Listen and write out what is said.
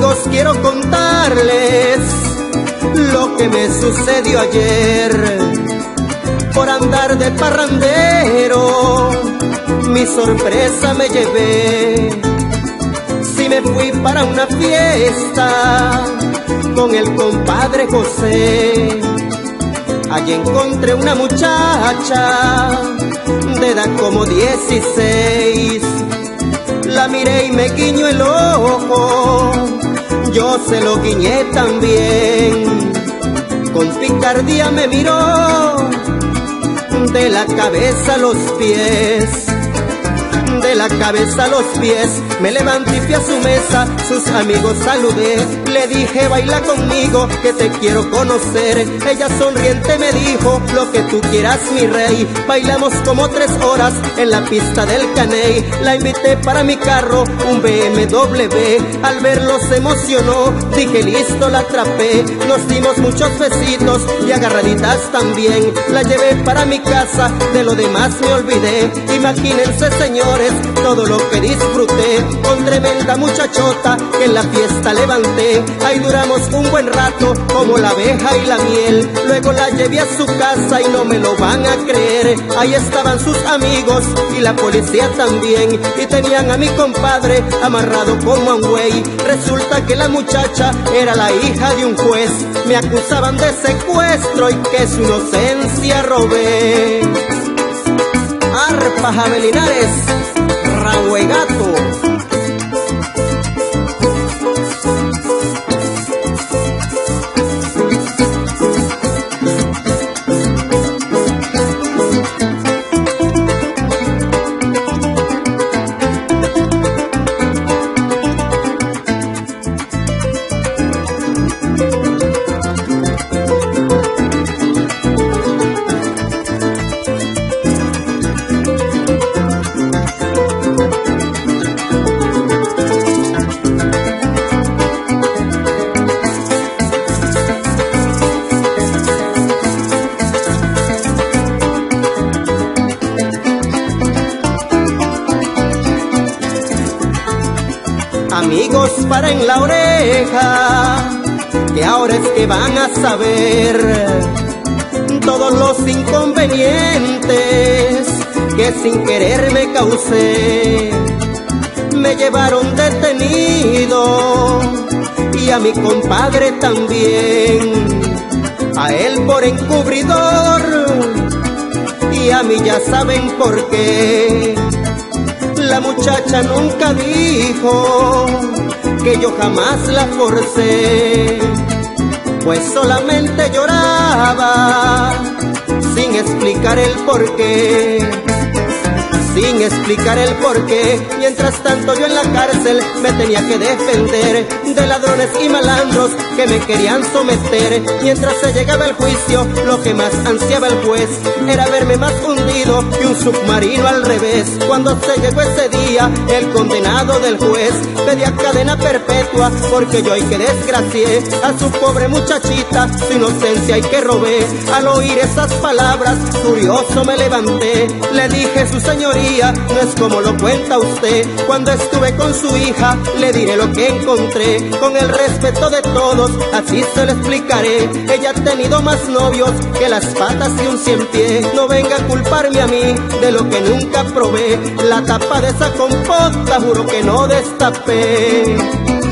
Amigos, quiero contarles lo que me sucedió ayer. Por andar de parrandero, mi sorpresa me llevé. Si me fui para una fiesta con el compadre José, allí encontré una muchacha de edad como 16. La miré y me guiñó el ojo, yo se lo guiñé también. Con picardía me miró de la cabeza a los pies. De la cabeza a los pies, me levanté y fui a su mesa, sus amigos saludé. Le dije, baila conmigo, que te quiero conocer. Ella sonriente me dijo, lo que tú quieras, mi rey. Bailamos como 3 horas en la pista del Caney. La invité para mi carro, un BMW. Al verlo se emocionó, dije, listo, la atrapé. Nos dimos muchos besitos y agarraditas también. La llevé para mi casa, de lo demás me olvidé. Imagínense, señores, todo lo que disfruté con tremenda muchachota que en la fiesta levanté. Ahí duramos un buen rato como la abeja y la miel. Luego la llevé a su casa y no me lo van a creer. Ahí estaban sus amigos y la policía también, y tenían a mi compadre amarrado como a un buey. Resulta que la muchacha era la hija de un juez. Me acusaban de secuestro y que su inocencia robé. Arpa Javelinares, Rabo de Gato. Amigos, paren la oreja, que ahora es que van a saber todos los inconvenientes que sin querer me causé. Me llevaron detenido y a mi compadre también, a él por encubridor y a mí ya saben por qué. La muchacha nunca dijo que yo jamás la forcé, pues solamente lloraba sin explicar el porqué. Sin explicar el porqué. Mientras tanto yo en la cárcel me tenía que defender de ladrones y malandros que me querían someter. Mientras se llegaba el juicio, lo que más ansiaba el juez era verme más hundido que un submarino al revés. Cuando se llegó ese día, el condenado del juez pedía cadena perpetua porque yo ahí que desgracié a su pobre muchachita, su inocencia y que robé. Al oír esas palabras, furioso me levanté. Le dije, su señoría, no es como lo cuenta usted. Cuando estuve con su hija, le diré lo que encontré. Con el respeto de todos, así se lo explicaré. Ella ha tenido más novios que las patas de un ciempié. No venga a culparme a mí de lo que nunca probé. La tapa de esa compota juro que no destapé.